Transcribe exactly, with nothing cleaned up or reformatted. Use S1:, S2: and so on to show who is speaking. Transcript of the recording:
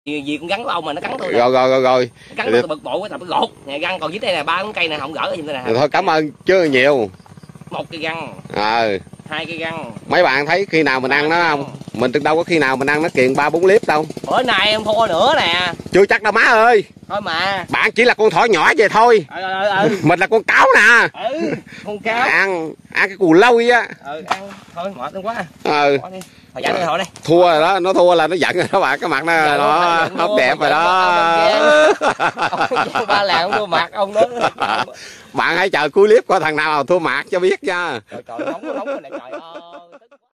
S1: gì, gì cũng gắn của ông mà nó cắn tôi
S2: rồi rồi rồi rồi
S1: cắn tôi bực bội quá tập gột nè, găng còn dưới đây là ba ngón cây này không gỡ giùm tôi nè.
S2: Thôi cảm ơn chứ nhiều.
S1: Một cây găng.
S2: Ờ.
S1: Hai cây găng.
S2: Mấy bạn thấy khi nào mình ăn nó không? Mình đâu có khi nào mình ăn nó kiền ba bốn clip đâu.
S1: Bữa nay em thua nữa nè.
S2: Chưa chắc đâu má ơi.
S1: Thôi mà.
S2: Bạn chỉ là con thỏ nhỏ về thôi.
S1: Ừ, ừ, ừ.
S2: Mình là con cáo nè.
S1: Ừ, con cáo.
S2: Ăn ăn cái cù lâu á.
S1: Ừ, ăn thôi mệt lắm quá.
S2: Ừ.
S1: Thôi dẫn đi thôi đi.
S2: Thua rồi đó, nó thua là nó giận rồi đó bạn, cái mặt nó
S1: Giận
S2: nó
S1: luôn,
S2: không đẹp rồi đó.
S1: Ông ba làng không thua mặt ông đó.
S2: Bạn hãy chờ cuối clip coi thằng nào thua mặt cho biết nha.
S1: Trời trời nóng nóng rồi này trời ơi.